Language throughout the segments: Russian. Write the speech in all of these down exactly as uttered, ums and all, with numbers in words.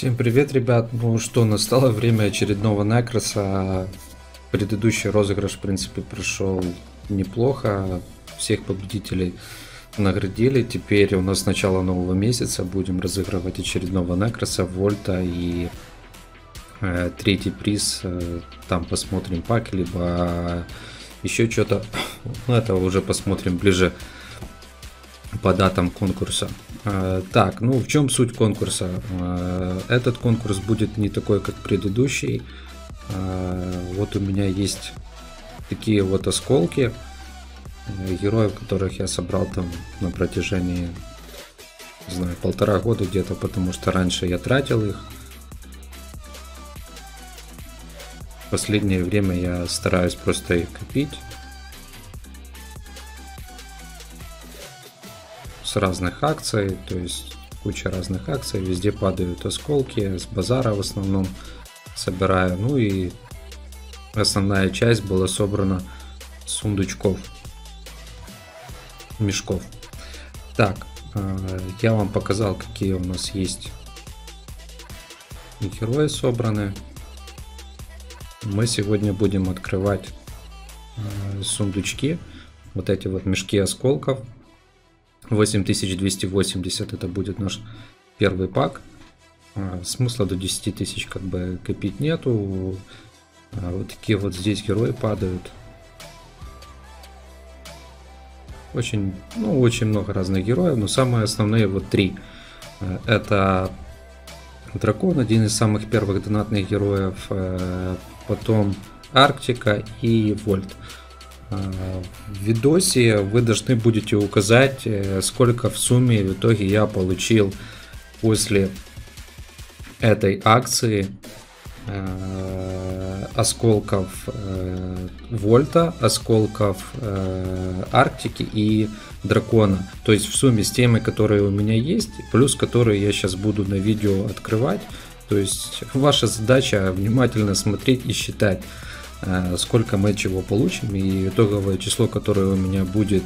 Всем привет, ребят! Ну что, настало время очередного Некроса. Предыдущий розыгрыш, в принципе, прошел неплохо. Всех победителей наградили. Теперь у нас с начала нового месяца будем разыгрывать очередного Некроса, Вольта и э, третий приз. Э, там посмотрим пак, либо еще что-то. Ну, это уже посмотрим ближе по датам конкурса. Так, ну в чем суть конкурса? Этот конкурс будет не такой, как предыдущий. Вот у меня есть такие вот осколки героев, которых я собрал там на протяжении, не знаю, полтора года где-то, потому что раньше я тратил их. В последнее время я стараюсь просто их копить. С разных акций, то есть куча разных акций, везде падают осколки, с базара в основном собираю, ну и основная часть была собрана с сундучков, мешков. Так, я вам показал, какие у нас есть герои собраны. Мы сегодня будем открывать сундучки, вот эти вот мешки осколков. восемь тысяч двести восемьдесят это будет наш первый пак. Смысла до десяти тысяч как бы копить нету. Вот такие вот здесь герои падают. Очень, ну, очень много разных героев, но самые основные вот три. Это дракон, один из самых первых донатных героев. Потом Арктика и Вольт. В видосе вы должны будете указать, сколько в сумме в итоге я получил после этой акции э, осколков э, Вольта, осколков э, Арктики и Дракона. То есть в сумме с теми, которые у меня есть, плюс которые я сейчас буду на видео открывать. То есть ваша задача внимательно смотреть и считать, сколько мы чего получим, и итоговое число, которое у меня будет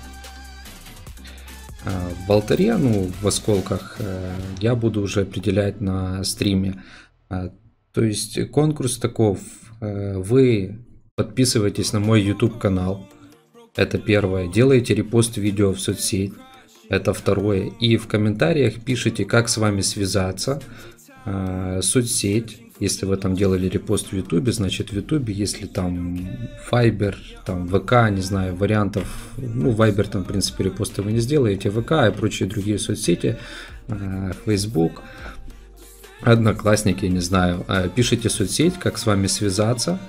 в алтаре, ну, в осколках, я буду уже определять на стриме. То есть конкурс таков: вы подписываетесь на мой YouTube канал, это первое, делаете репост видео в соцсеть, это второе, и в комментариях пишите, как с вами связаться, соцсеть. Если вы там делали репост в Ютубе, значит в Ютубе, если там Viber, там ВК, не знаю, вариантов, ну Viber там в принципе репосты вы не сделаете, ВК и прочие другие соцсети, Facebook, Одноклассники, не знаю, пишите соцсеть, как с вами связаться,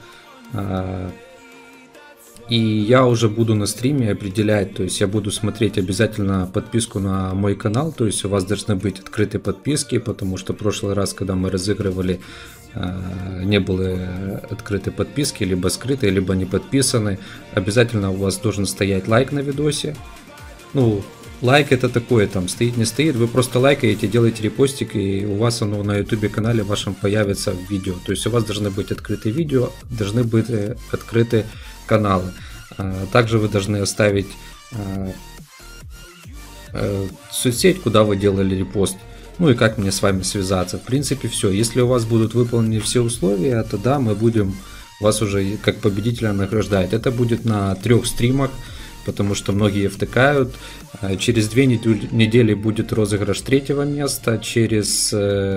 и я уже буду на стриме определять, то есть я буду смотреть обязательно подписку на мой канал, то есть у вас должны быть открытые подписки, потому что в прошлый раз, когда мы разыгрывали, не было открытой подписки, либо скрытые, либо не подписаны. Обязательно у вас должен стоять лайк на видосе. Ну, лайк это такое, там стоит, не стоит, вы просто лайкаете, делаете репостик, и у вас оно на ютубе канале вашем появится в видео. То есть у вас должны быть открытые видео, должны быть открыты каналы. Также вы должны оставить соцсеть, куда вы делали репост. Ну и как мне с вами связаться. В принципе, все. Если у вас будут выполнены все условия, тогда мы будем вас уже как победителя награждать. Это будет на трех стримах, потому что многие втыкают. Через две недели будет розыгрыш третьего места. Через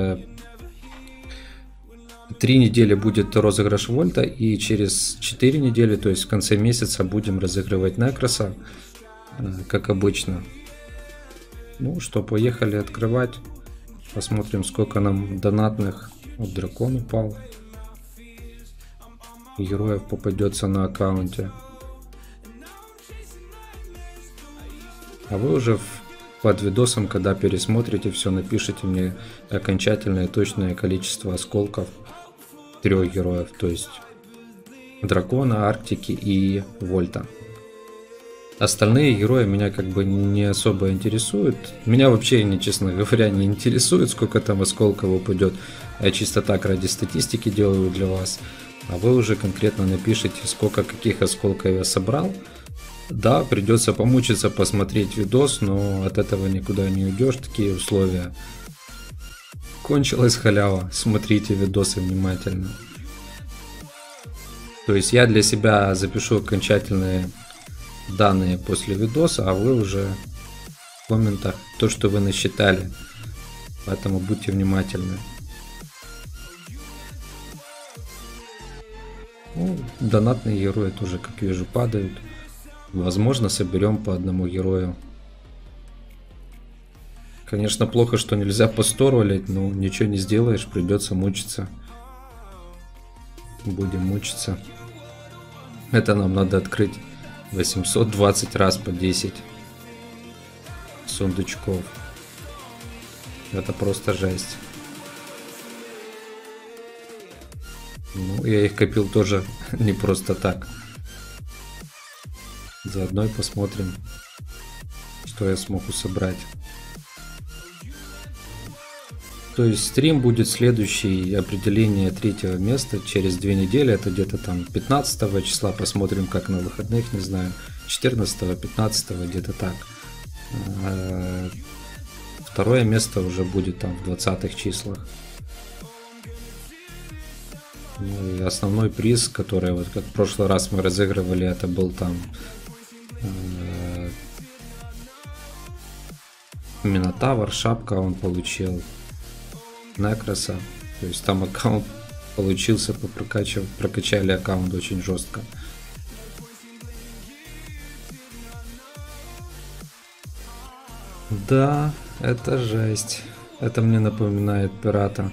три недели будет розыгрыш Вольта. И через четыре недели, то есть в конце месяца, будем разыгрывать Некроса, как обычно. Ну что, поехали открывать. Посмотрим, сколько нам донатных. Вот дракон упал. Героев попадется на аккаунте. А вы уже под видосом, когда пересмотрите все, напишите мне окончательное точное количество осколков трех героев. То есть Дракона, Арктики и Вольта. Остальные герои меня как бы не особо интересуют. Меня вообще, не, честно говоря, не интересует, сколько там осколков упадет. Я чисто так ради статистики делаю для вас. А вы уже конкретно напишите, сколько каких осколков я собрал. Да, придется помучиться, посмотреть видос, но от этого никуда не уйдешь, такие условия. Кончилась халява. Смотрите видосы внимательно. То есть я для себя запишу окончательные данные после видоса, а вы уже в комментах то, что вы насчитали. Поэтому будьте внимательны. Ну, донатные герои тоже, как вижу, падают. Возможно, соберем по одному герою. Конечно, плохо, что нельзя по сто ролить, но ничего не сделаешь, придется мучиться. Будем мучиться. Это нам надо открыть восемьсот двадцать раз по десять сундучков. Это просто жесть. Ну, я их копил тоже не просто так. Заодно и посмотрим, что я смогу собрать. То есть стрим будет следующий, определение третьего места через две недели, это где-то там пятнадцатого числа, посмотрим как на выходных, не знаю, четырнадцатого, пятнадцатого, где-то так. Второе место уже будет там в двадцатых числах. Ну и основной приз, который вот как в прошлый раз мы разыгрывали, это был там э, Минотавр, шапка он получил. Некроса, то есть там аккаунт получился, попрокачав, прокачали аккаунт очень жестко. Да, это жесть. Это мне напоминает пирата.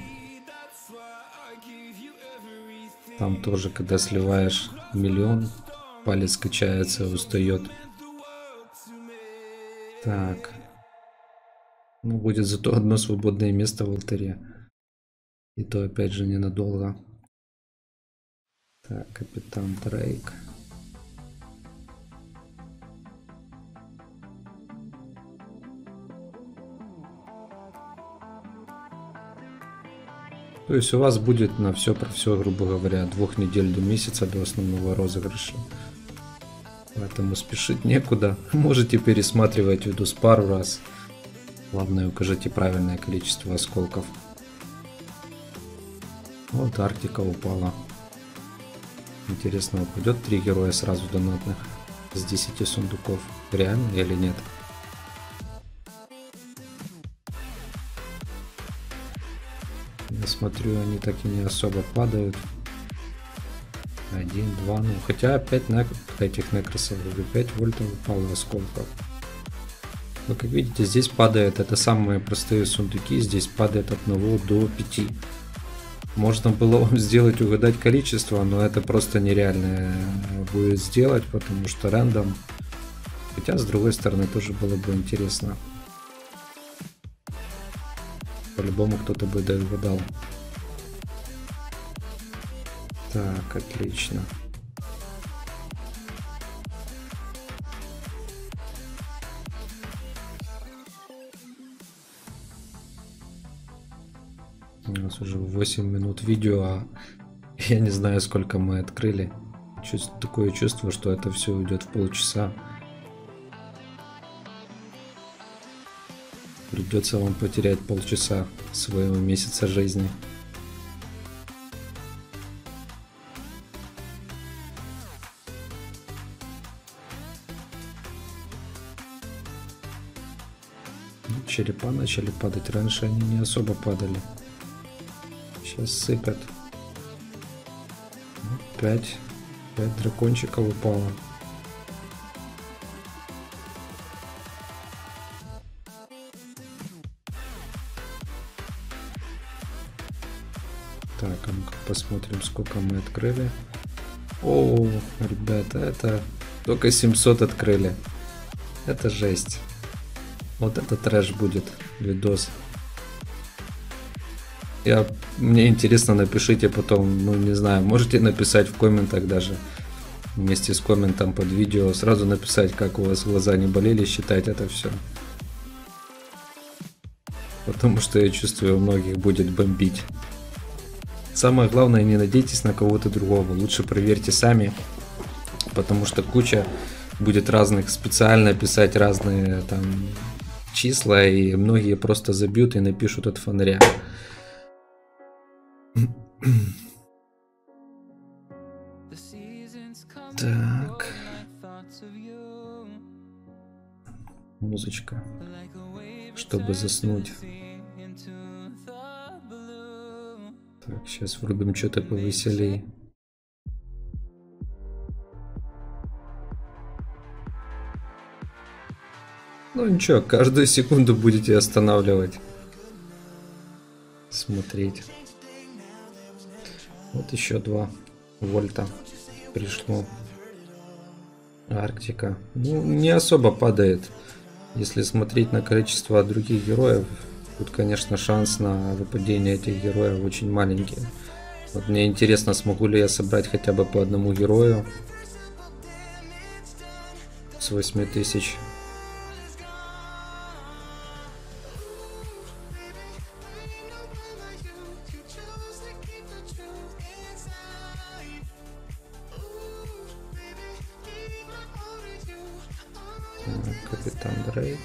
Там тоже, когда сливаешь миллион, палец качается, устает. Так. Ну, будет зато одно свободное место в алтаре. И то, опять же, ненадолго. Так, капитан Дрейк. То есть у вас будет на все про все, грубо говоря, двух недель до месяца до основного розыгрыша. Поэтому спешить некуда. Можете пересматривать видос пару раз. Главное, укажите правильное количество осколков. Вот Арктика упала. Интересно, упадет три героя сразу донатных с десяти сундуков. Реально или нет? Я смотрю, они так и не особо падают. Один, два, ну хотя опять на этих некросов пять вольтов упало осколков. Но как видите, здесь падает, это самые простые сундуки, здесь падает от одного до пяти. Можно было вам сделать, угадать количество, но это просто нереально будет сделать, потому что рандом. Хотя, с другой стороны, тоже было бы интересно. По-любому кто-то бы догадал. Так, отлично. У нас уже восемь минут видео, а я не знаю, сколько мы открыли. Чувств, такое чувство, что это все уйдет в полчаса. Придется вам потерять полчаса своего месяца жизни. Черепа начали падать. Раньше они не особо падали. Сейчас сыпят. Пять. Пять дракончиков упало. Так, а ну-ка посмотрим, сколько мы открыли. О, ребята, это только семьсот открыли. Это жесть. Вот это трэш будет, видос. Я, мне интересно, напишите потом, ну не знаю, можете написать в комментах даже, вместе с комментом под видео, сразу написать, как у вас глаза не болели, считать это все. Потому что я чувствую, у многих будет бомбить. Самое главное, не надейтесь на кого-то другого, лучше проверьте сами, потому что куча будет разных, специально писать разные там числа, и многие просто забьют и напишут от фонаря. Так. Музычка, чтобы заснуть. Так, сейчас врубим что-то повеселее. Ну ничего, каждую секунду будете останавливать. Смотреть. Вот еще два вольта пришло. Арктика. Ну, не особо падает. Если смотреть на количество других героев, тут, конечно, шанс на выпадение этих героев очень маленький. Вот мне интересно, смогу ли я собрать хотя бы по одному герою с восьми тысяч. Капитан Дрейк.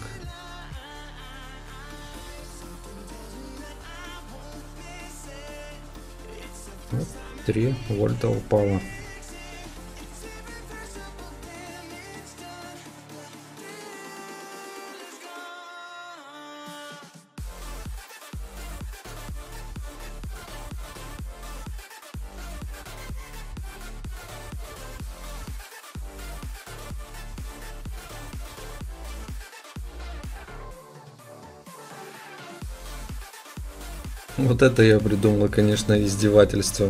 Вот, три вольта упало. Вот это я придумал, конечно, издевательство.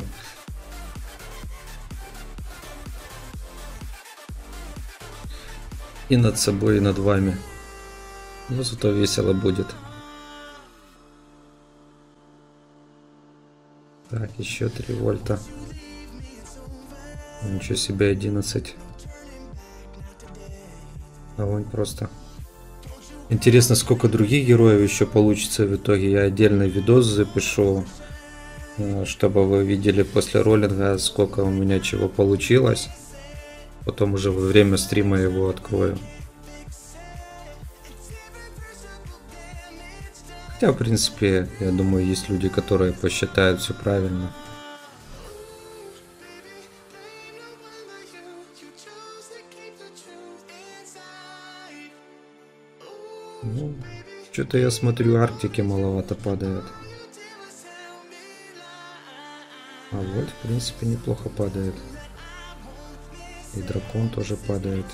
И над собой, и над вами. Но зато весело будет. Так, еще три вольта. Ничего себе, одиннадцать. Огонь просто. Интересно, сколько других героев еще получится в итоге. Я отдельный видос запишу, чтобы вы видели после роллинга, сколько у меня чего получилось. Потом уже во время стрима его открою. Хотя, в принципе, я думаю, есть люди, которые посчитают все правильно. Ну, что-то я смотрю, Арктики маловато падает. А вот, в принципе, неплохо падает. И дракон тоже падает.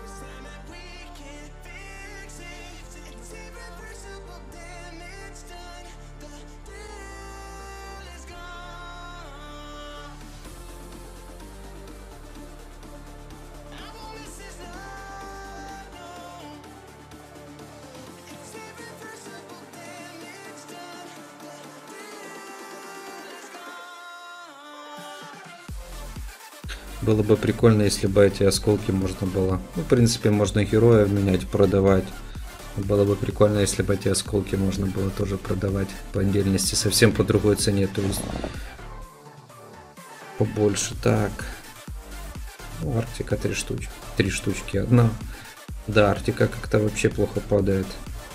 Было бы прикольно, если бы эти осколки можно было... Ну, в принципе, можно героев менять, продавать. Было бы прикольно, если бы эти осколки можно было тоже продавать по отдельности, совсем по другой цене, то есть побольше. Так. Ну, Арктика три штучки. Три штучки. Одна. Да, Арктика как-то вообще плохо падает.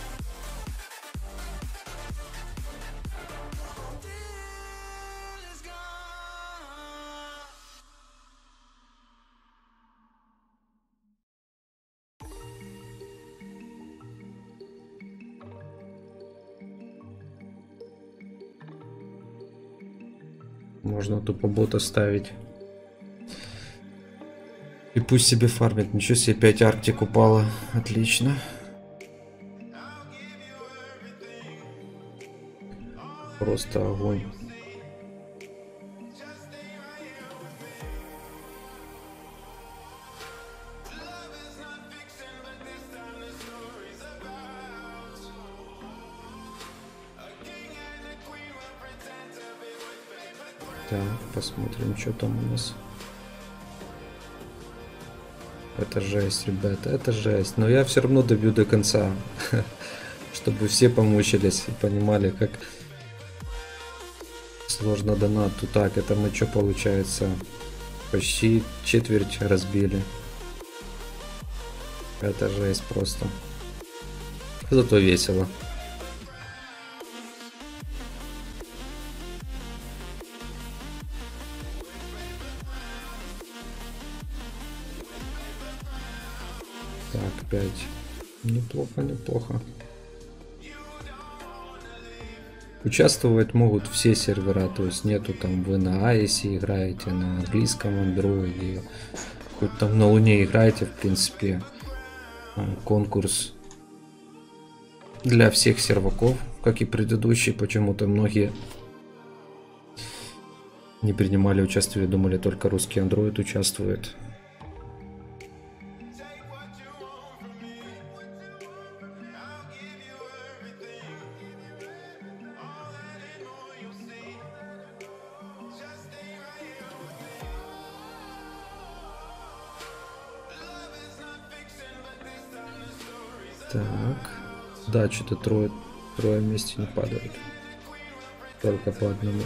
Можно тупо бота ставить. И пусть себе фармит. Ничего себе, пять Арктик упало. Отлично. Просто огонь. Так, посмотрим, что там у нас. Это жесть, ребята, это жесть. Но я все равно добью до конца. Чтобы все помучились и понимали, как сложно донату. Так, это мы что получается? Почти четверть разбили. Это жесть просто. Зато весело. Так, пять. Неплохо, неплохо. Участвовать могут все сервера, то есть нету там вы на айэсе играете, на английском андроиде, хоть там на Луне играете, в принципе, конкурс для всех серваков, как и предыдущий. Почему-то многие не принимали участие, думали только русский андроид участвует. Так, да, что-то трое, трое вместе не падают, только по одному.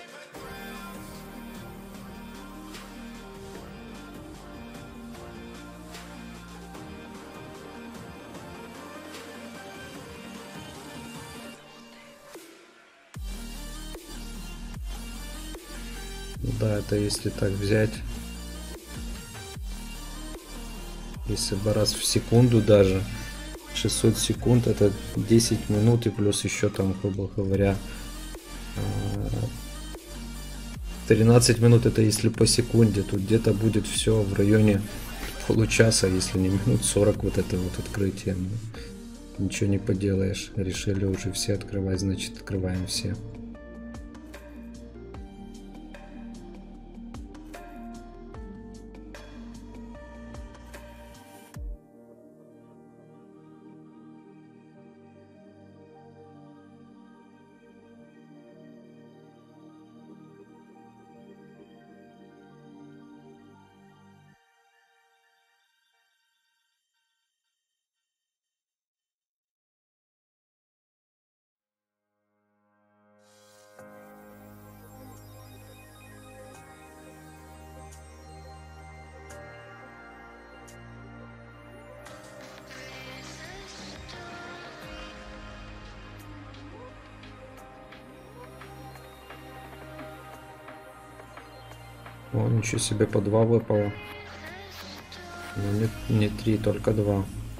Да, это если так взять, если бы раз в секунду даже, шестьсот секунд, это десять минут, и плюс еще там, грубо говоря, тринадцать минут, это если по секунде, тут где-то будет все в районе получаса, если не минут сорок, вот это вот открытие. Ничего не поделаешь, решили уже все открывать, значит открываем все. О, ничего себе, по два выпало. Ну, не, не три, только два.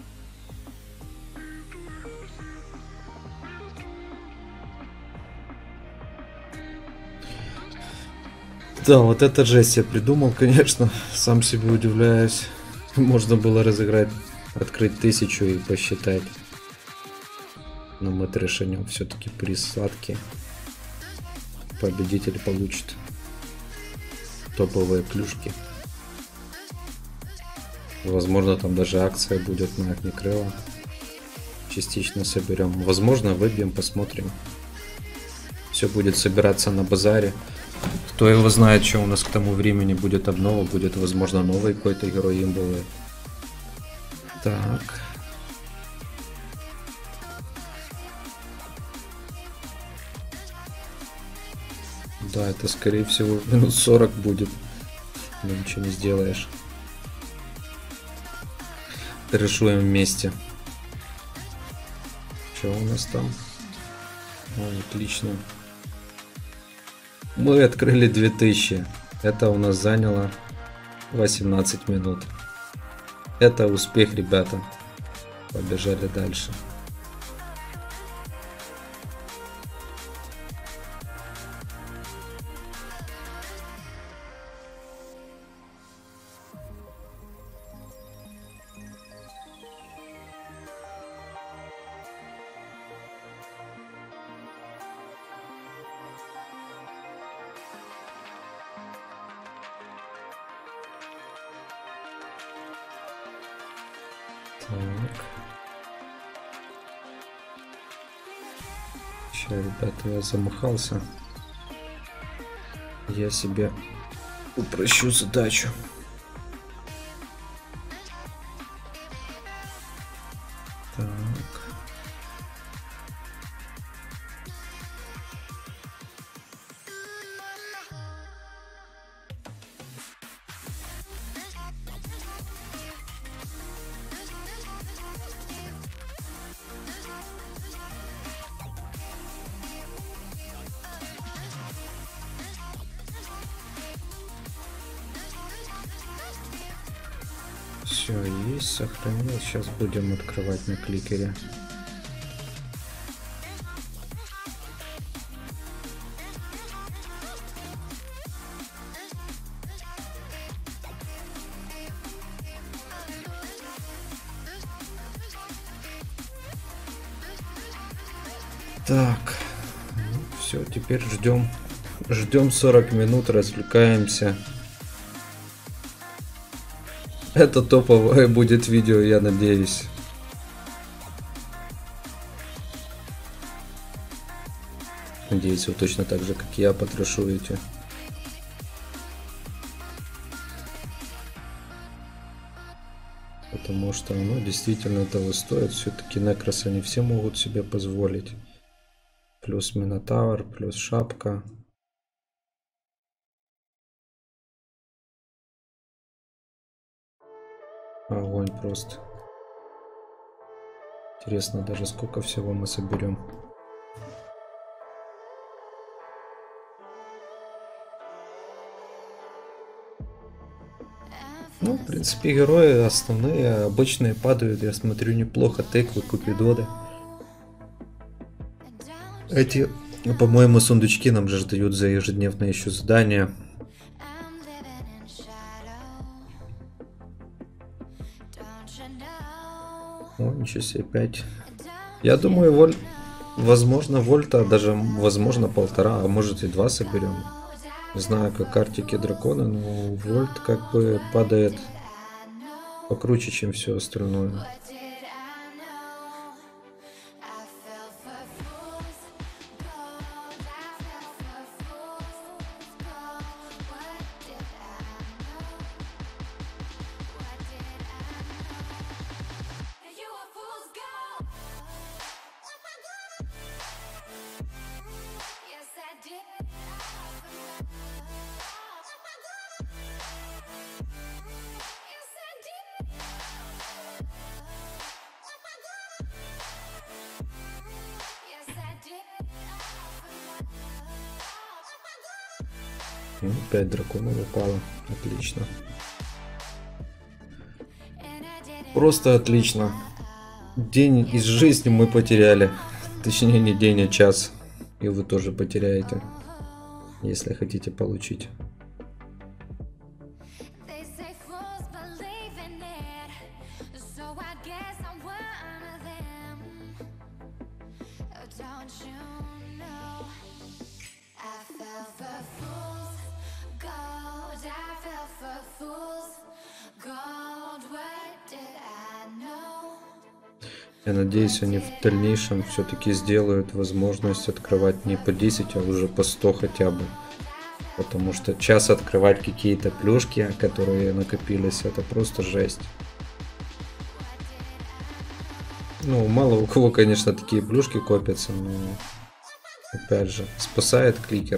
Да, вот это жесть я придумал, конечно. Сам себе удивляюсь. Можно было разыграть, открыть тысячу и посчитать. Но мы трешенем, все-таки приз сладкий. Победитель получит топовые плюшки. Возможно, там даже акция будет на Огнекрыла. Частично соберем. Возможно, выбьем, посмотрим. Все будет собираться на базаре. Кто его знает, что у нас к тому времени будет обнова. Будет, возможно, новый какой-то герой имбовый. Так. Да, это скорее всего минут сорок будет. Но ничего не сделаешь. Решуем вместе. Что у нас там? О, отлично. Мы открыли две тысячи. Это у нас заняло восемнадцать минут. Это успех, ребята. Побежали дальше. Так. Сейчас, ребята, я замахался. Я себе упрощу задачу. Так. Все, есть, сохранил. Сейчас будем открывать на кликере. Так, ну, все, теперь ждем. Ждем сорок минут, развлекаемся. Это топовое будет видео, я надеюсь. Надеюсь, вы точно так же, как я, потрошуете. Потому что оно действительно того стоит. Все-таки Некрос не все могут себе позволить. Плюс Минотавр, плюс шапка. Огонь просто. Интересно даже, сколько всего мы соберем. Ну, в принципе, герои основные, обычные падают, я смотрю, неплохо. Теклы, Купидоды. Эти, по-моему, сундучки нам же дают за ежедневное еще задание. О, ничего себе, пять. Я думаю, воль... возможно, вольта, даже, возможно, полтора, а может и два соберем. Не знаю, как артики дракона, но вольт как бы падает покруче, чем все остальное. Ну, пять драконов упало. Отлично. Просто отлично. День из жизни мы потеряли. Точнее, не день, а час. И вы тоже потеряете, если хотите получить. Я надеюсь, они в дальнейшем все-таки сделают возможность открывать не по десять, а уже по сто хотя бы. Потому что час открывать какие-то плюшки, которые накопились, это просто жесть. Ну, мало у кого, конечно, такие плюшки копятся, но опять же, спасает кликер.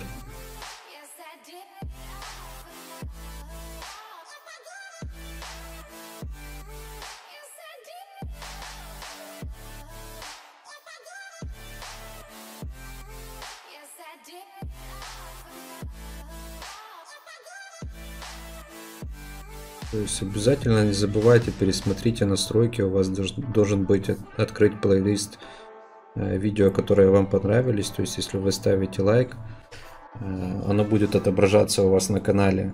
То есть обязательно не забывайте, пересмотрите настройки, у вас должен быть открыть плейлист видео, которые вам понравились. То есть если вы ставите лайк, оно будет отображаться у вас на канале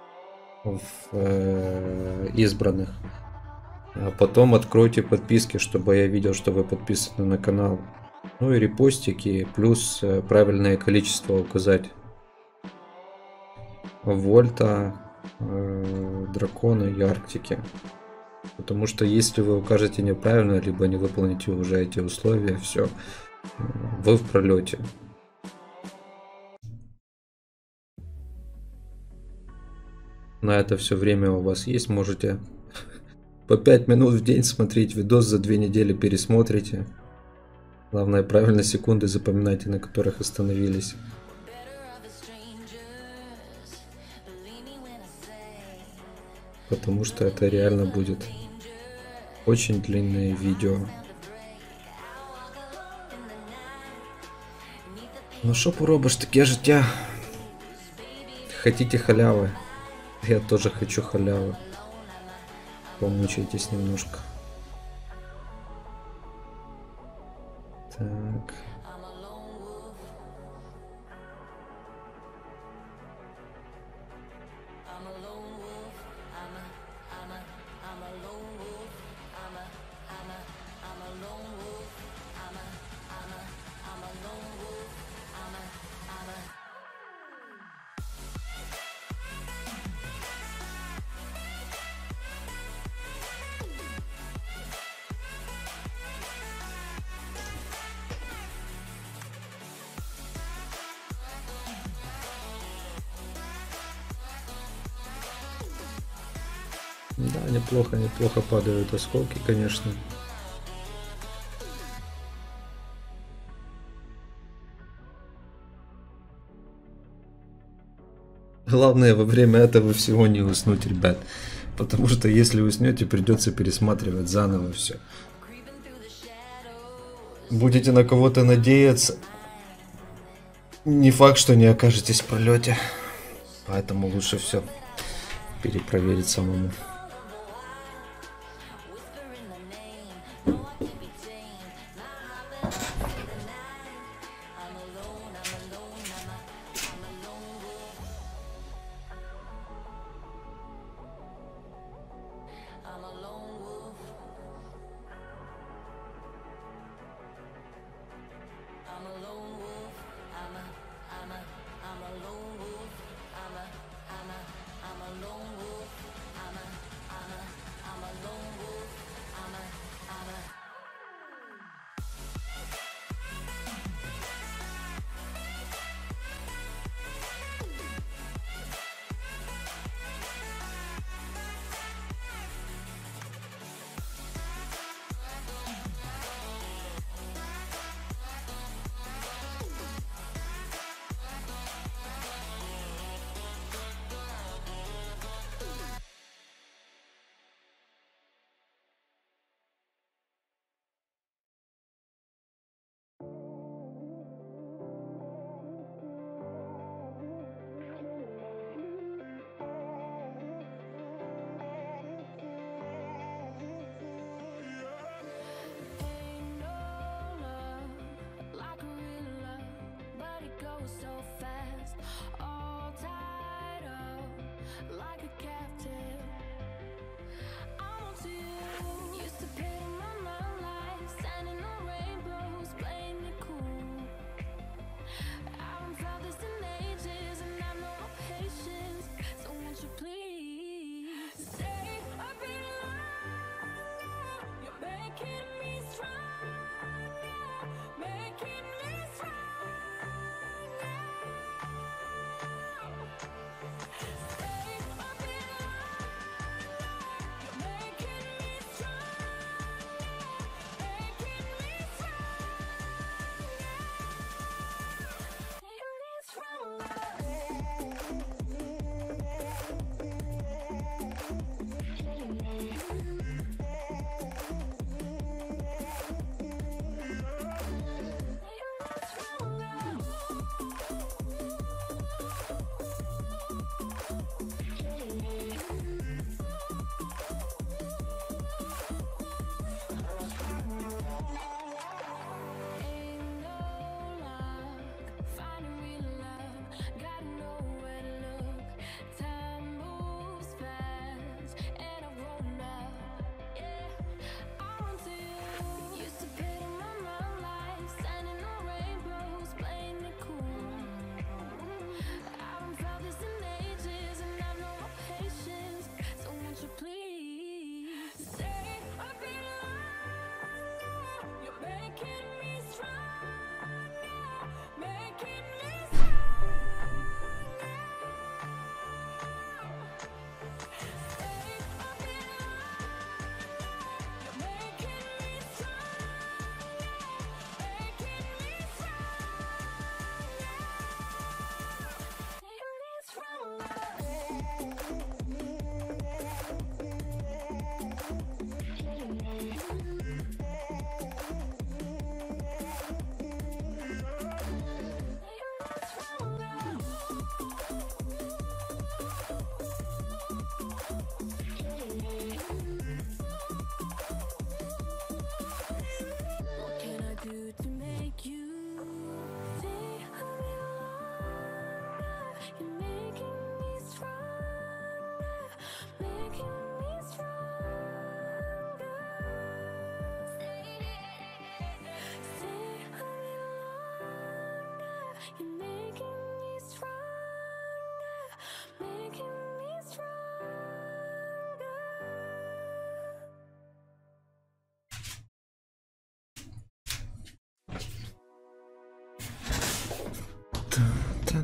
в избранных. А потом откройте подписки, чтобы я видел, что вы подписаны на канал. Ну и репостики, плюс правильное количество указать. Вольта, дракона и арктики. Потому что если вы укажете неправильно, либо не выполните уже эти условия, все, вы в пролете. На это все время у вас есть, можете по пять минут в день смотреть видос, за две недели пересмотрите. Главное, правильно секунды запоминайте, на которых остановились. Потому что это реально будет очень длинное видео. Ну що поробиш, таке життя. Хотите халявы? Я тоже хочу халявы. помучайтесь немножко. Так. Да, неплохо, неплохо падают осколки, конечно. Главное во время этого всего не уснуть, ребят. Потому что если уснете, придется пересматривать заново все. Будете на кого-то надеяться, не факт, что не окажетесь в пролете. Поэтому лучше все перепроверить самому.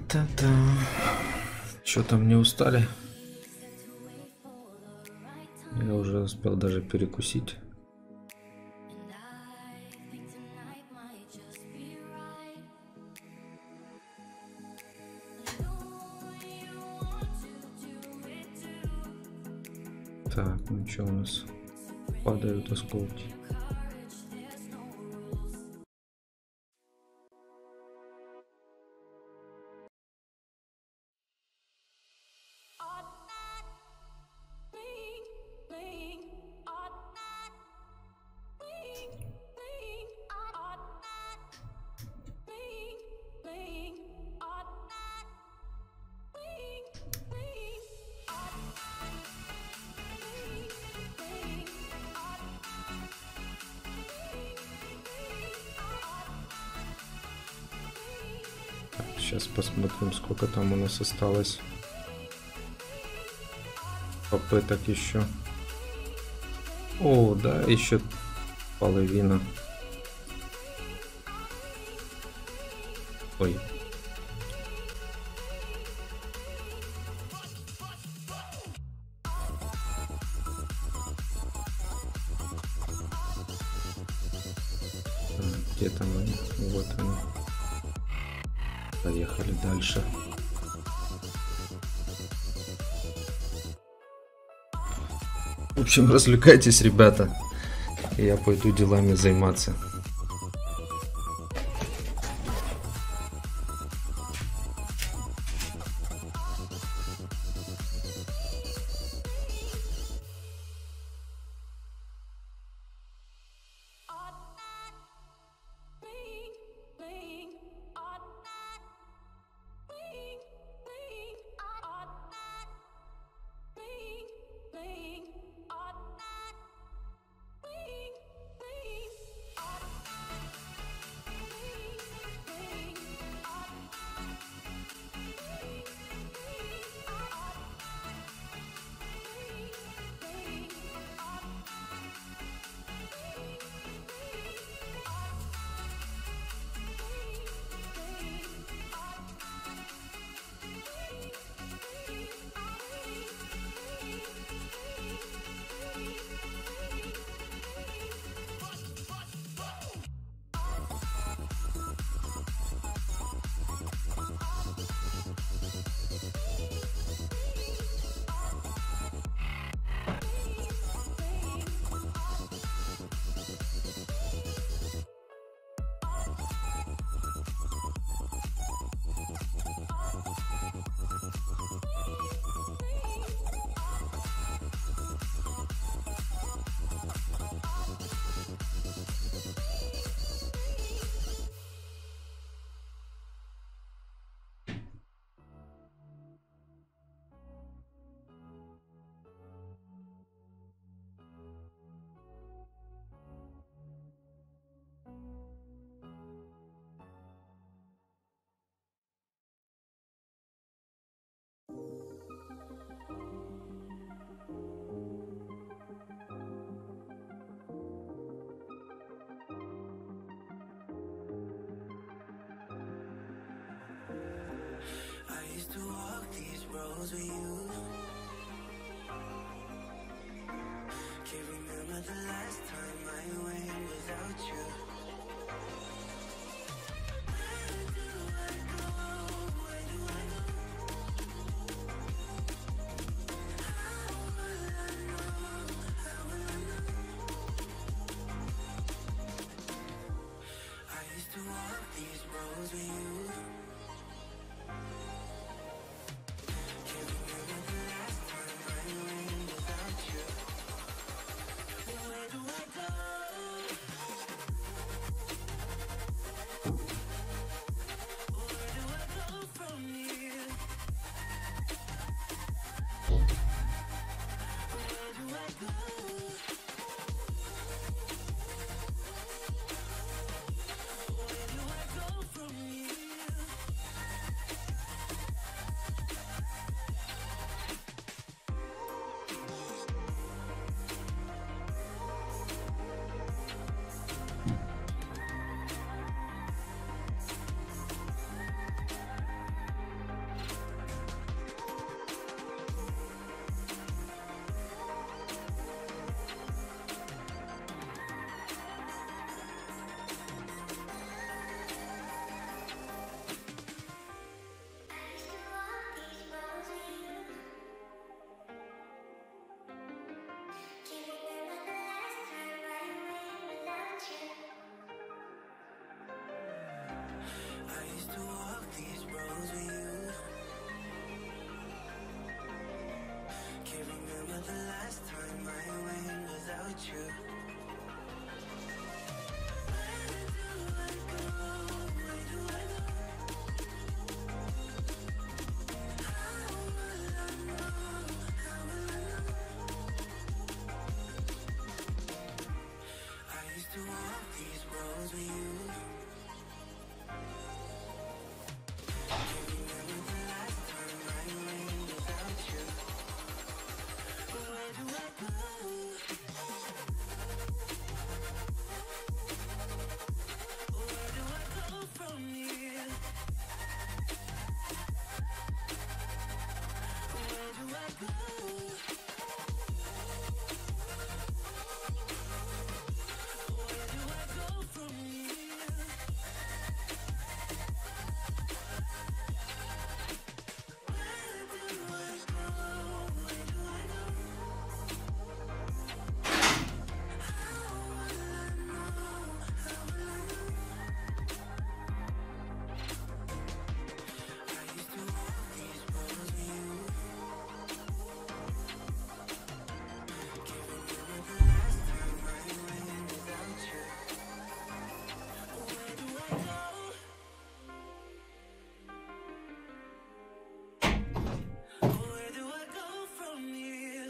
Та-та-та. Что там, не устали? Я уже успел даже перекусить. Так, ну что у нас? Падают осколки. Сейчас посмотрим, сколько там у нас осталось попыток еще. О, да, еще половина. Ой. Где там они? Вот они. Поехали дальше. В общем, развлекайтесь, ребята. Я пойду делами заниматься. With you. Can't remember the last time I went without you. Where do I go? Where do I go? How will I know? How will I know? I used to walk these roads with you. Where do I go? to walk these roads with you. Can't remember the last time I went without you. Where do I go? Where do I go? How will I know? How will I know? I used to walk these roads with you. Can't remember the last time I went without you. Where do I go? Where do I go from here? Where do I go? Where do I go from here? Where do I go? Where do I go? How will I know? How will I know? I used to walk these roads with you. Can't remember the last time I went without you. Where do I go? Where do I go from here?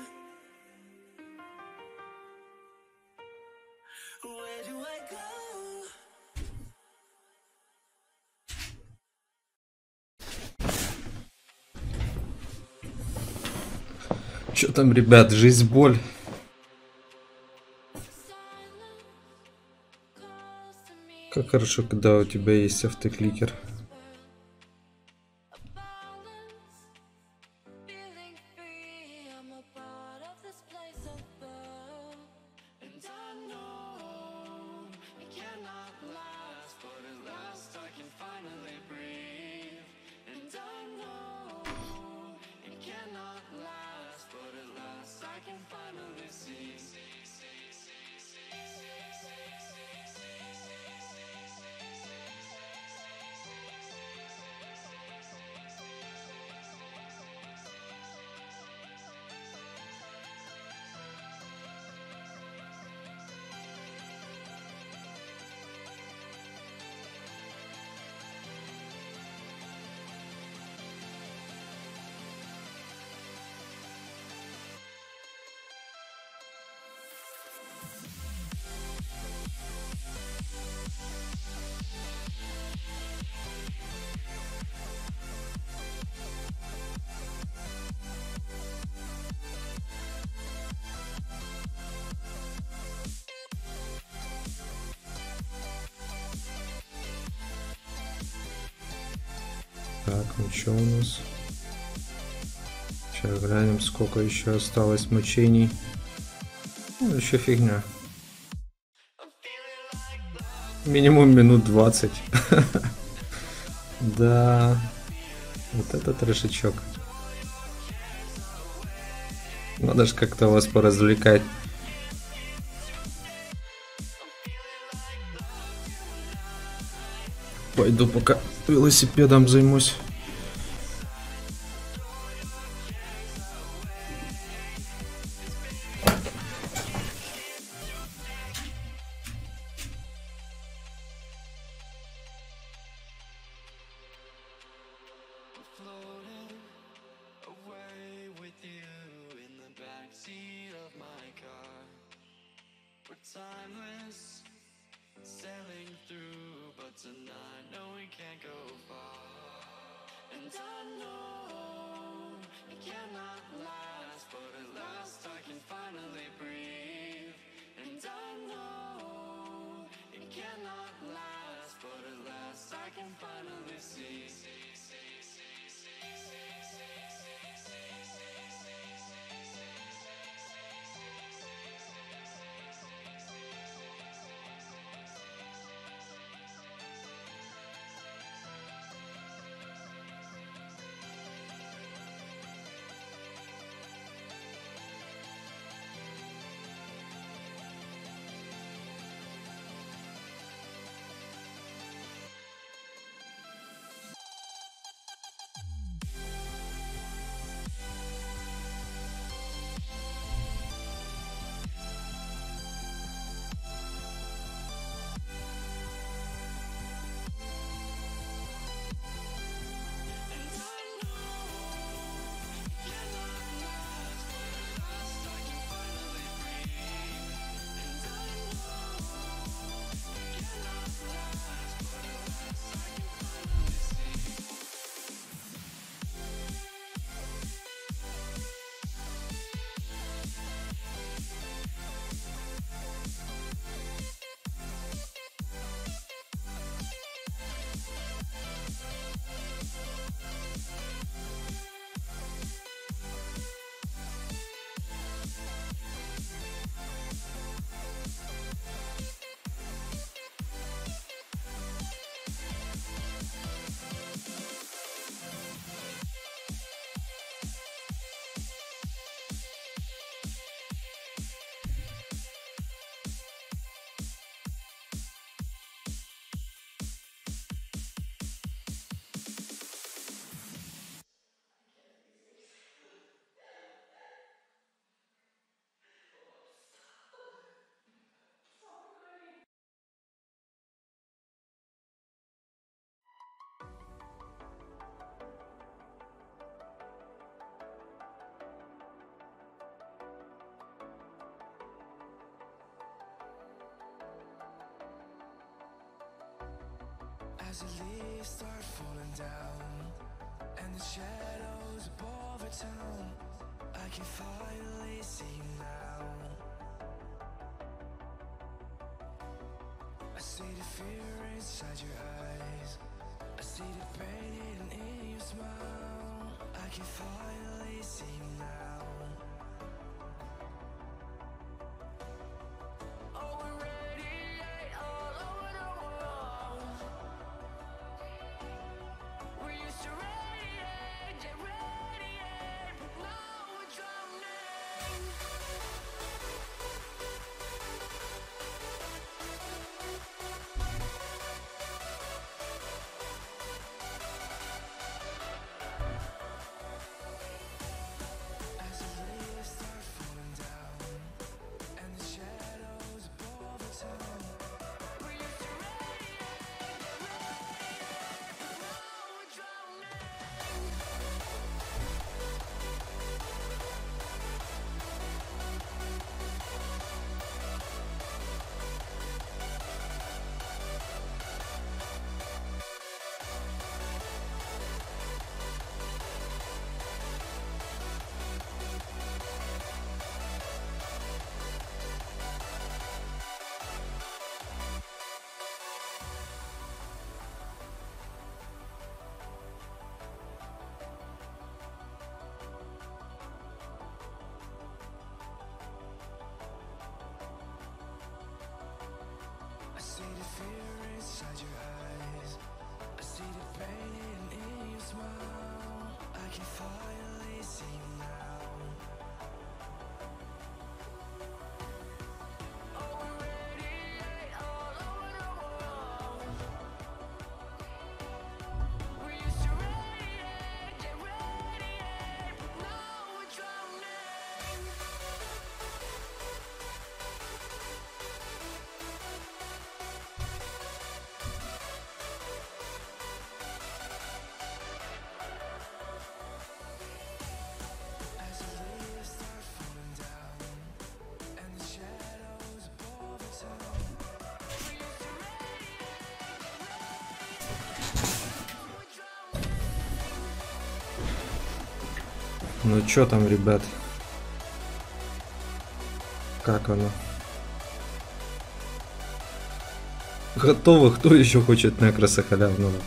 Where do I go? Чё там, ребят, жизнь, боль. Как хорошо, когда у тебя есть автокликер. Feeling free, I'm a part of this place above. And I know it cannot last, but at last I can finally breathe. And I know it cannot last, but at last I can finally see. Так, ну что у нас? Сейчас глянем, сколько еще осталось мучений. Ну, еще фигня. Минимум минут двадцать. Да. Вот это трешечок. Надо же как-то вас поразвлекать. Пойду пока велосипедом займусь. Floating away with you in the backseat of my car. We're timeless, sailing through, but tonight, no, we can't go far. And I know it cannot last, but at last I can finally breathe. And I know it cannot last, but at last I can finally see. As the leaves start falling down and the shadows above the town, I can finally see you now. I see the fear inside your eyes, I see the pain in your smile. I can finally see you now. Oh, we radiate all over the world. We used to radiate, yeah, radiate, but now we're drowning. As the leaves start falling down and the shadows above the town, we used to radiate, radiate, but now we're drowning. I see the fear inside your eyes, I see the pain in your smile. I can finally see you now. Oh, we radiate all over the world. We used to radiate, yeah, radiate, but now we're drowning. As the leaves start falling down and the shadows above the town, we used to radiate, radiate, we're drowning. Ну чё там, ребят? Как оно? Готово? Кто еще хочет некроса халявного?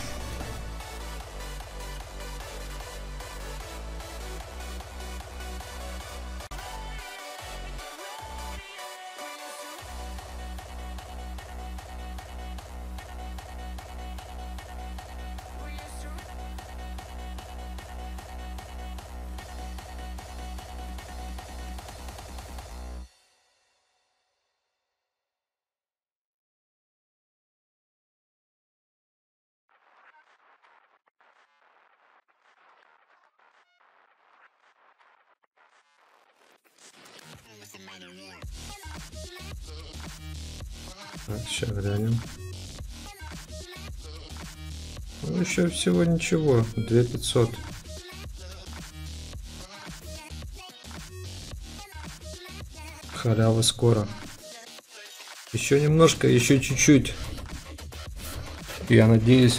Так, сейчас глянем. Ну, еще всего ничего. две тысячи пятьсот. Халява скоро. Еще немножко, еще чуть-чуть. Я надеюсь.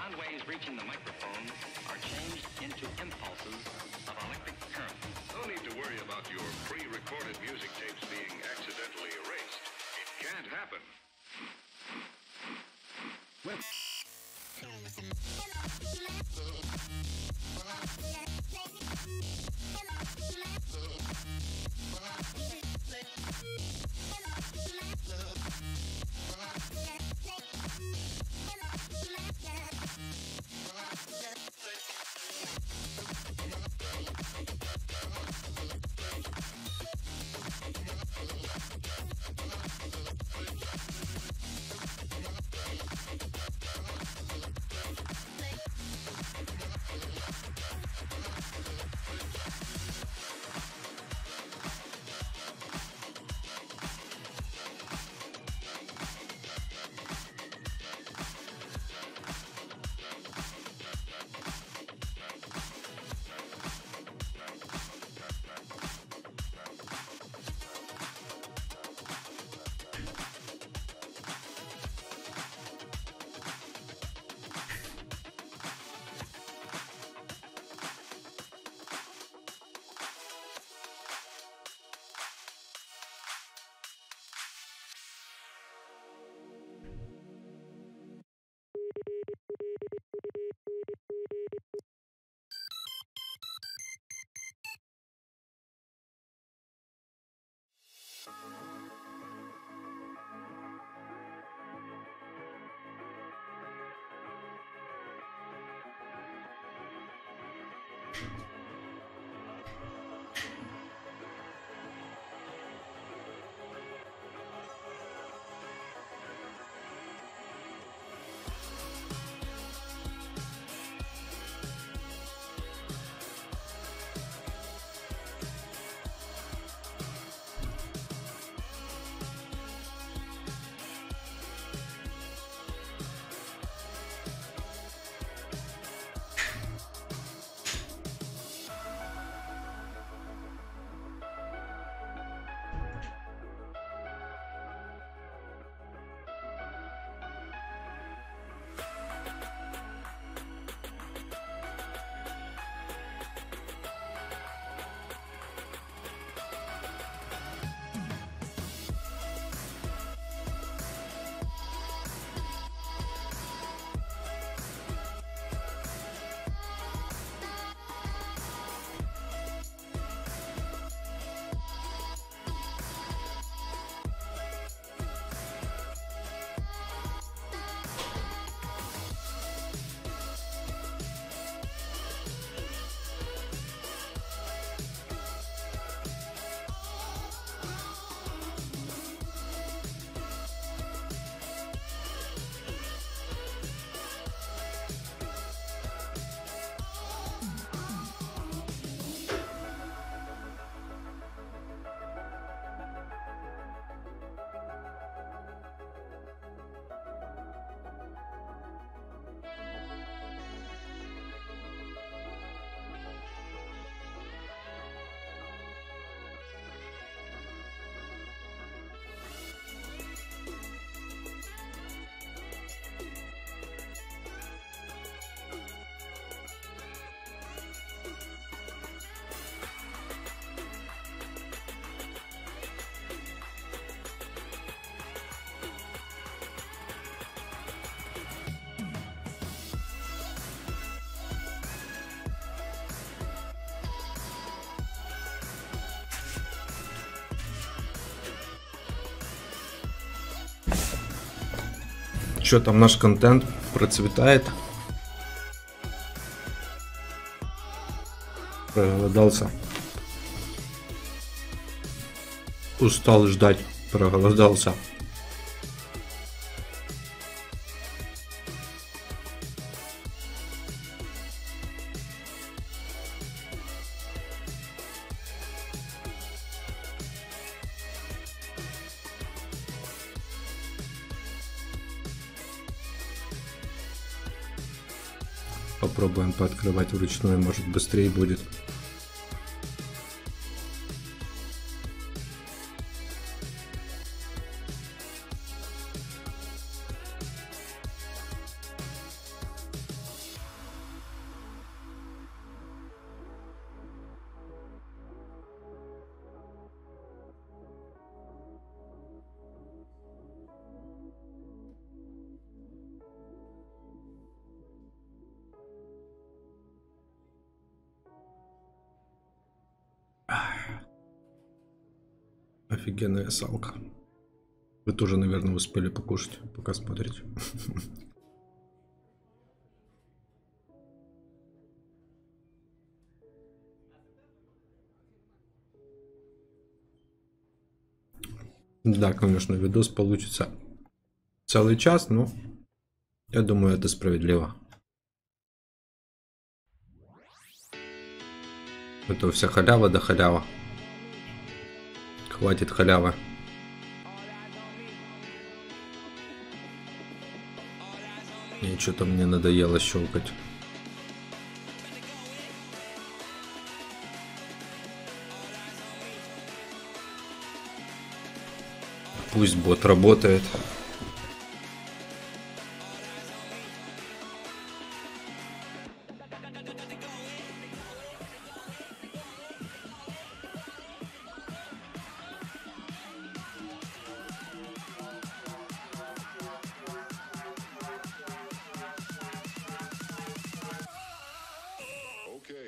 sound waves reaching the microphone are changed into impulses of electric current. No need to worry about your pre-recorded music tapes being accidentally erased. It can't happen. Что там, наш контент процветает? Проголодался. Устал ждать. Проголодался. Попробуем пооткрывать вручную, может быстрее будет. Офигенная салка. Вы тоже, наверное, успели покушать, пока смотрите. Да, конечно, видос получится целый час, но я думаю, это справедливо. Это вся халява да халява. Хватит халявы. И что-то мне надоело щелкать. Пусть бот работает. Okay.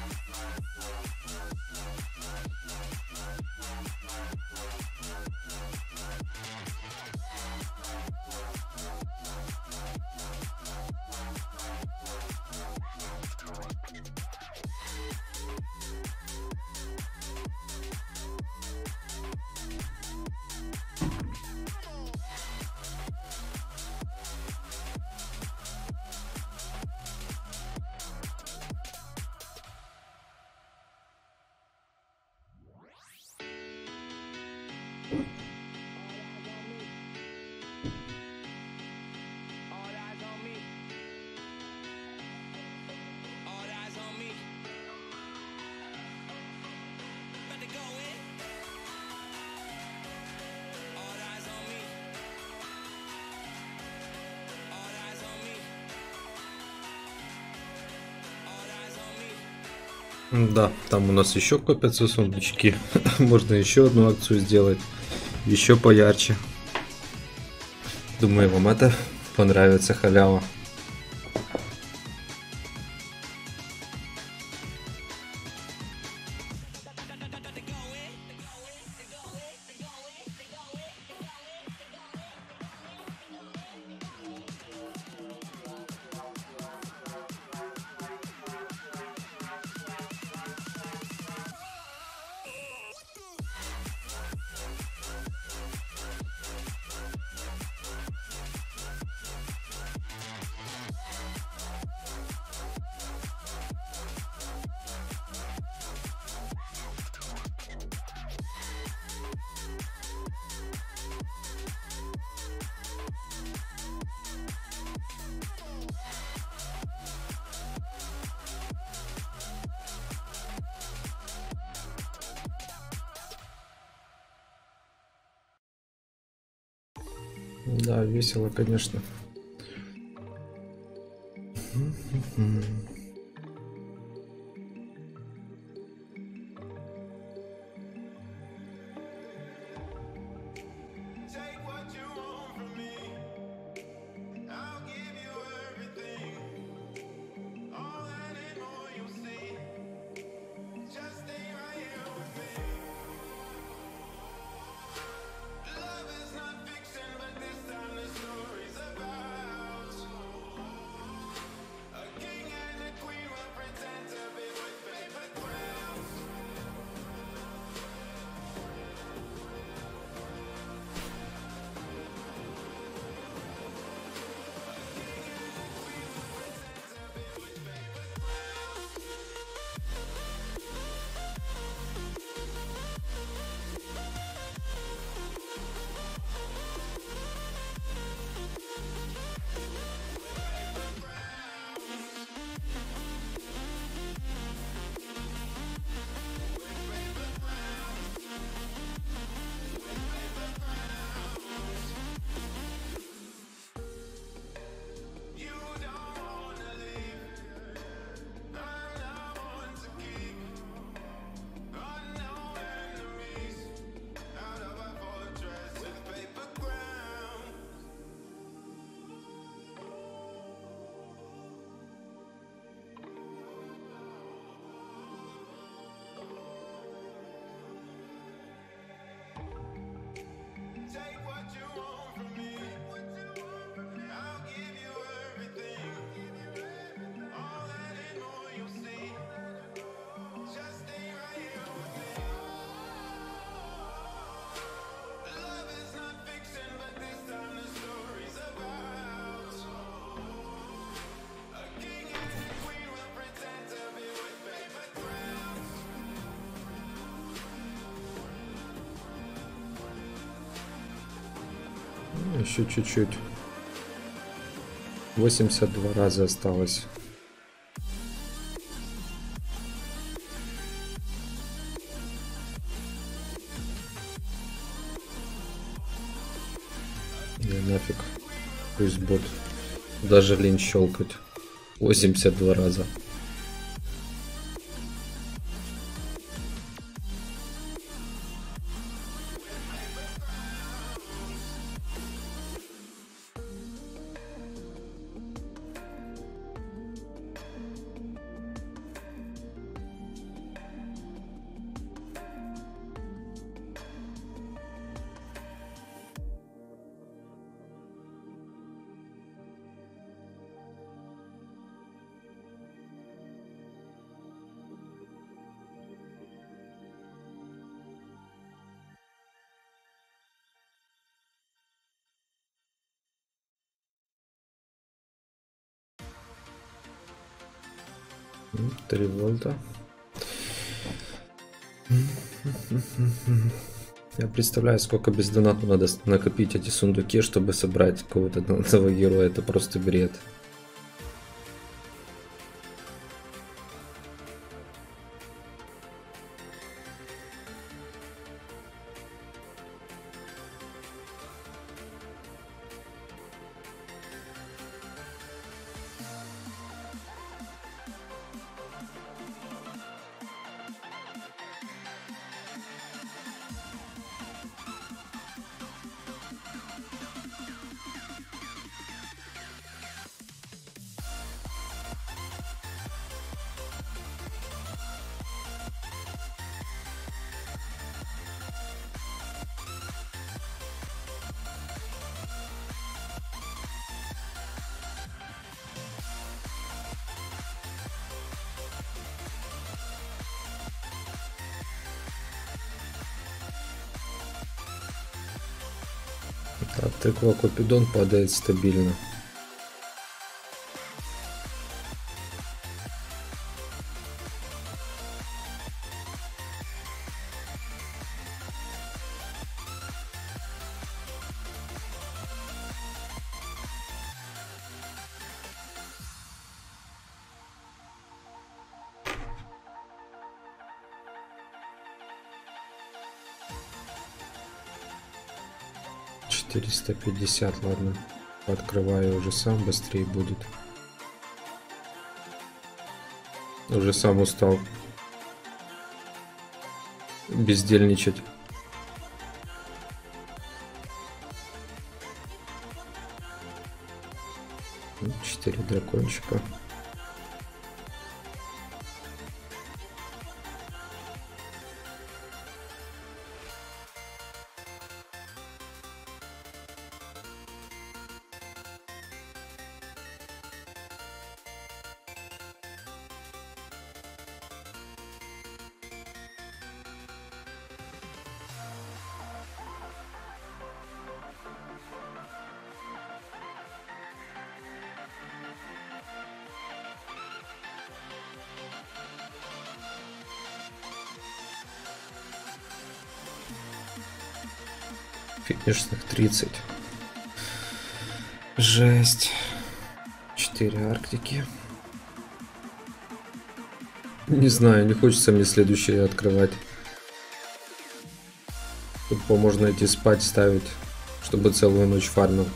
Да, там у нас еще копятся сундучки. Можно еще одну акцию сделать. Еще поярче. Думаю, вам это понравится, халява. Да, весело, конечно. Take what you want from me. I'll give you everything. All that and more you'll see. Just stay right here with me. Love is not fiction, but this time the story's about a king and Еще чуть-чуть. восемьдесят два раза осталось. Да нафиг. Пусть бот. Даже лень щелкать. восемьдесят два раза. три вольта. Я представляю, сколько без доната надо накопить эти сундуки, чтобы собрать какого-то донатного героя. Это просто бред. Так, тыква Купидон падает стабильно. четыреста пятьдесят, ладно. Открываю уже сам, быстрее будет. Уже сам устал бездельничать. Четыре дракончика. Финишных тридцать. Жесть. четыре Арктики. Не знаю, не хочется мне следующее открывать. Тут можно идти спать, ставить, чтобы целую ночь фармил.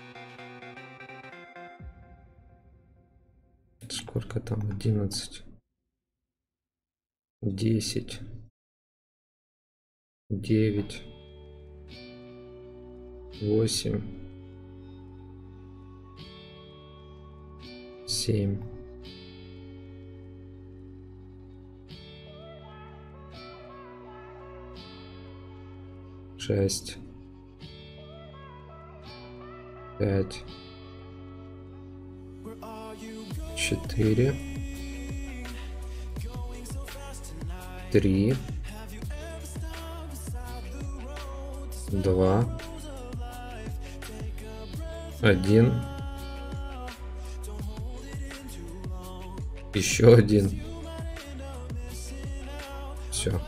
Сколько там? одиннадцать. десять, девять, восемь, семь, шесть, пять, четыре, три, два, один, еще один. Все.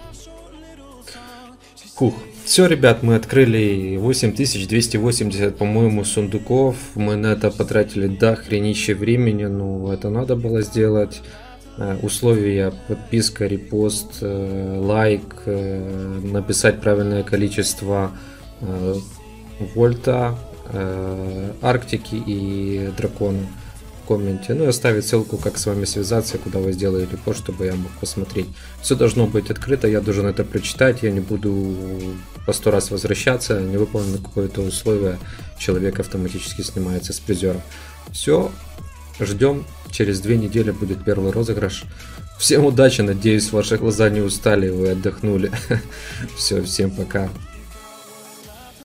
Хух. Все, ребят, мы открыли восемь тысяч двести восемьдесят, по-моему, сундуков. Мы на это потратили до хренища времени, но это надо было сделать. Условия: подписка, репост, лайк, написать правильное количество вольта, арктики и дракона в комменте. Ну и оставить ссылку, как с вами связаться, куда вы сделали репост, чтобы я мог посмотреть. Все должно быть открыто, я должен это прочитать, я не буду по сто раз возвращаться. Не выполнено какое-то условие, человек автоматически снимается с призера. Все, ждем. Через две недели будет первый розыгрыш. Всем удачи, надеюсь, ваши глаза не устали, вы отдохнули. Все, всем пока.